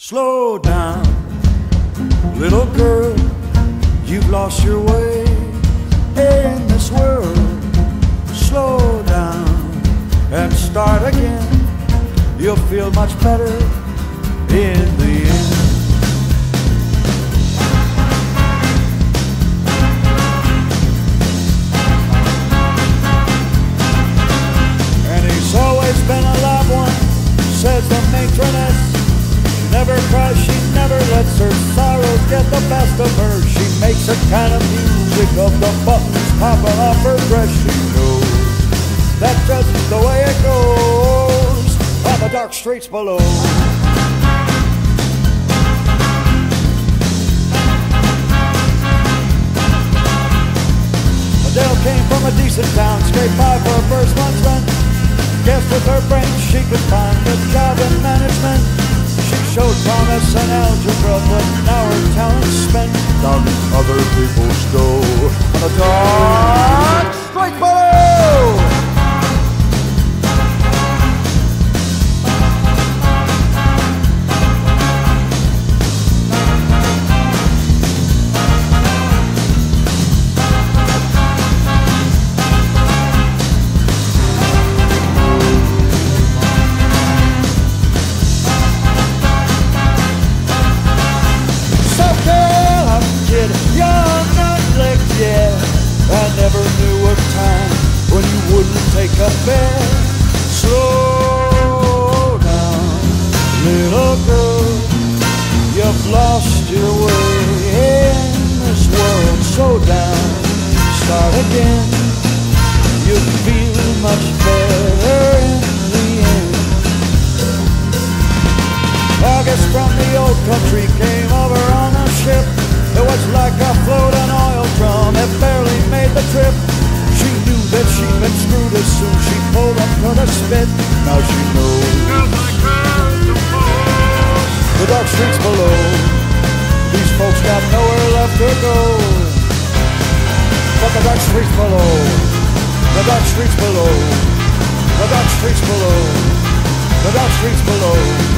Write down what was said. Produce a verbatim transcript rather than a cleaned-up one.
Slow down, little girl, you've lost your way in this world. Slow down and start again. You'll feel much better in the end. And he's always been a loved one, says the matroness. She never cries, she never lets her sorrows get the best of her. She makes a kind of music of the buttons popping off her dress. She knows that's just the way it goes on the dark streets below. Adele came from a decent town, scraped by for her first month's rent. Guessed with her brains she could find a job in management. She showed promise and algebra, but now her talent's spent down in other people's dough on the dark street below. Never knew a time when you wouldn't take a bed. Slow down, little girl, you've lost your way in this world. Slow down, start again. You'll feel much better in the end. August from the old country came over on a ship. It was like a floating oil drum, it barely made the trip. She knew that she'd been screwed as soon as she pulled up to the spit. Now she knows the dark streets below. These folks got nowhere left to go. But the dark streets below, the dark streets below, the dark streets below, the dark streets below.